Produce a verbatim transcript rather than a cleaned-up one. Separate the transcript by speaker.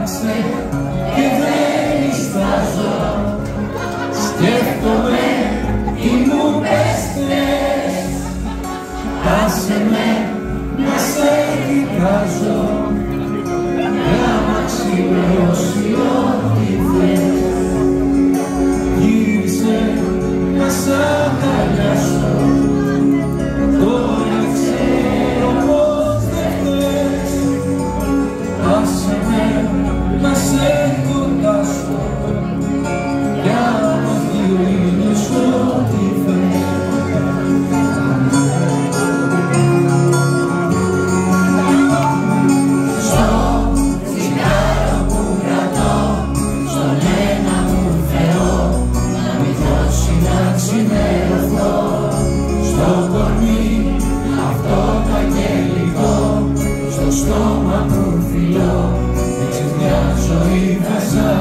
Speaker 1: άλλαξε και δεν ιστάζω. Σκέφτομαι τι μου πες θες, άσε με να σε κοιτάζω, άμα ξυλώσει ό,τι θες. Γύρισε να σ' αγκαλιάσω, τώρα ξέρω πως δεν θες. Άσε με να σε κοντάσω, κι άμα γυρίνεις ό,τι θες. Στο τσιγάρο που κρατώ, στον ένα μου Θεό, να μην δώσει να ξημερωθώ. Στο κορμί αυτό το αγγελικό, στο στόμα που φιλώ, με ξεδιάζω η χαζά.